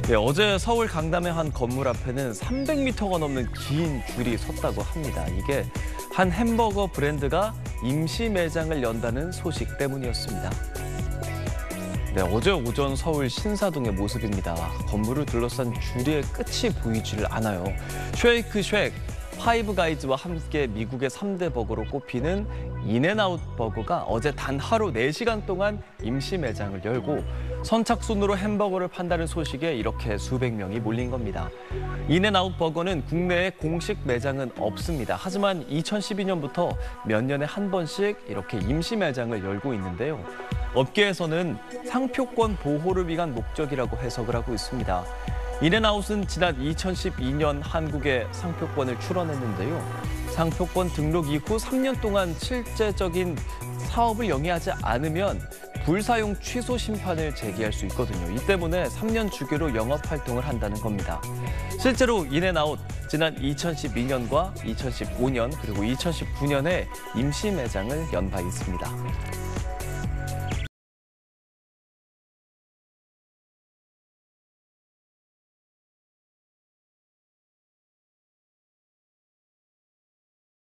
네, 어제 서울 강남의 한 건물 앞에는 300m가 넘는 긴 줄이 섰다고 합니다. 이게 한 햄버거 브랜드가 임시 매장을 연다는 소식 때문이었습니다. 네, 어제 오전 서울 신사동의 모습입니다. 건물을 둘러싼 줄의 끝이 보이지를 않아요. 쉐이크 쉑, 파이브 가이즈와 함께 미국의 3대 버거로 꼽히는 인앤아웃 버거가 어제 단 하루 4시간 동안 임시 매장을 열고 선착순으로 햄버거를 판다는 소식에 이렇게 수백 명이 몰린 겁니다. 인앤아웃 버거는 국내에 공식 매장은 없습니다. 하지만 2012년부터 몇 년에 한 번씩 이렇게 임시 매장을 열고 있는데요. 업계에서는 상표권 보호를 위한 목적이라고 해석을 하고 있습니다. 인앤아웃은 지난 2012년 한국에 상표권을 출원했는데요. 상표권 등록 이후 3년 동안 실제적인 사업을 영위하지 않으면 불사용 취소 심판을 제기할 수 있거든요. 이 때문에 3년 주기로 영업 활동을 한다는 겁니다. 실제로 인앤아웃 지난 2012년과 2015년 그리고 2019년에 임시 매장을 연 바 있습니다.